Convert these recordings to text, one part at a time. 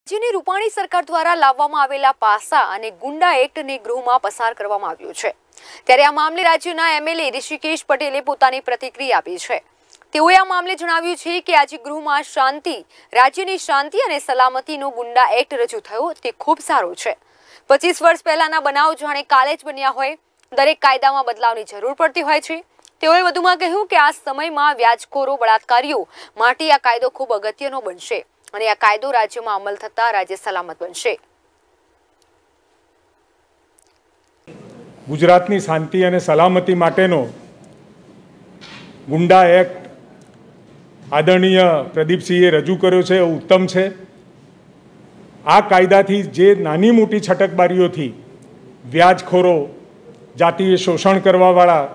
જેની રૂપાણી સરકાર દ્વારા લાવવામાં આવેલા પાસા અને ગુંડા એક્ટને ગૃહમાં પસાર કરવામાં આવ્યું છે। ત્યારે આ મામલે રાજ્યના એમએલએ ઋષિકેશ પટેલે પોતાની પ્રતિક્રિયા આપી છે। તેઓએ આ મામલે જણાવ્યું છે કે આજે ગૃહમાં રાજ્યની શાંતિ અને સલામતીનો ગુંડા એક્ટ રજૂ થયો તે ખૂબ સારો છે। 25 વર્ષ પહેલાના બનાવ જાણે કાલે જ બન્યા હોય, દરેક કાયદામાં બદલાવની જરૂર પડતી હોય છે। તેઓએ વધુમાં કહ્યું કે આ સમયમાં વ્યાજખોરો બળાત્કારીઓ માટે આ કાયદો ખૂબ અગત્યનો બનશે અને આ કાયદો રાજ્યમાં અમલ થતા રાજ્ય સલામત બનશે। ગુજરાતની શાંતિ અને સલામતી માટેનો ગુંડા એક્ટ આદરણીય પ્રદીપસિંહે રજૂ કર્યો છે, ઉત્તમ છે। આ કાયદાથી જે નાની મોટી છટકબારીઓથી વ્યાજખોરો, જાતીય શોષણ કરવાવાળા,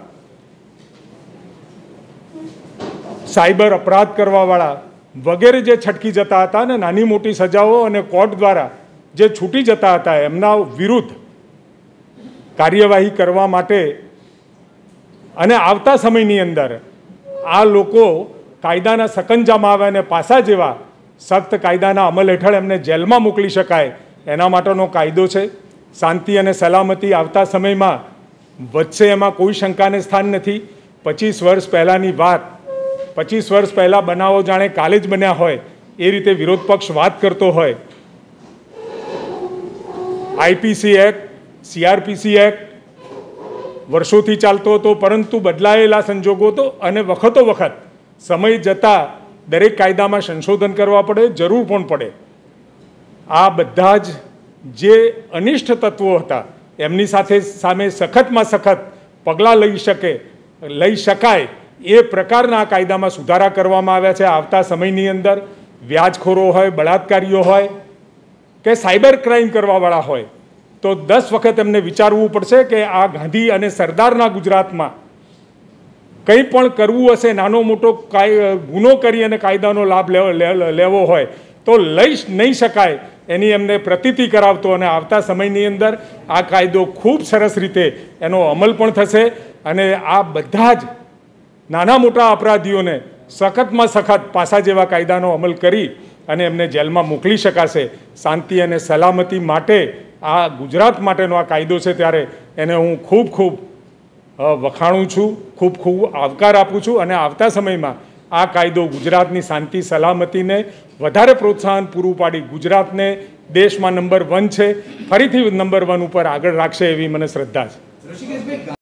સાયબર અપરાધ કરવાવાળા વગેરે જે છટકી જતા હતા ને નાની મોટી સજાઓ અને કોર્ટ દ્વારા જે છૂટી જતા હતા એમના વિરુદ્ધ કાર્યવાહી કરવા માટે અને આવતા સમયની અંદર આ લોકો કાયદાના સકંજામાં આવે અને પાસા જેવા સખ્ત કાયદાના અમલ હેઠળ એમને જેલમાં મોકલી શકાય એના માટેનો કાયદો છે। શાંતિ અને સલામતી આવતા સમયમાં વધશે એમાં કોઈ શંકાને સ્થાન નથી। 25 વર્ષ પહેલાંની વાત, 25 વર્ષ પહેલાં બનાવો જાણે કાલે જ બન્યા હોય એ રીતે વિરોધ પક્ષ વાત કરતો હોય। આઈપીસી એક્ટ, સીઆરપીસી એક્ટ વર્ષોથી ચાલતો હતો, પરંતુ બદલાયેલા સંજોગો તો અને વખતો વખત સમય જતાં દરેક કાયદામાં સંશોધન કરવા પડે, જરૂર પણ પડે। આ બધા જ જે અનિષ્ટ તત્વો હતા એમની સામે સખતમાં સખત પગલાં લઈ શકાય એ પ્રકારના કાયદામાં સુધારા કરવામાં આવ્યા છે। આવતા સમયની અંદર વ્યાજખોરો હોય, બળાત્કારીઓ હોય કે સાયબર ક્રાઇમ કરવાવાળા હોય તો 10 વખત એમને વિચારવું પડશે કે આ ગાંધી અને સરદારના ગુજરાતમાં કંઈ પણ કરવું હશે, નાનો મોટો ગુનો કરી અને કાયદાનો લાભ લેવો હોય તો લઈ નહીં શકાય એની એમને પ્રતીતિ કરાવતો અને આવતા સમયની અંદર આ કાયદો ખૂબ સરસ રીતે એનો અમલ પણ થશે અને આ બધા જ નાના મોટા અપરાધીઓને સખતમાં સખત પાસા જેવા કાયદાનો અમલ કરી અને એમને જેલમાં મોકલી શકાશે। શાંતિ અને સલામતી માટે આ ગુજરાત માટેનો આ કાયદો છે, ત્યારે એને હું ખૂબ વખાણું છું, ખૂબ આવકાર આપું છું અને આવતા સમયમાં આ કાયદો ગુજરાતની શાંતિ સલામતીને વધારે પ્રોત્સાહન પૂરું પાડી ગુજરાતને દેશમાં નંબર 1 છે, ફરીથી નંબર 1 ઉપર આગળ રાખશે એવી મને શ્રદ્ધા છે।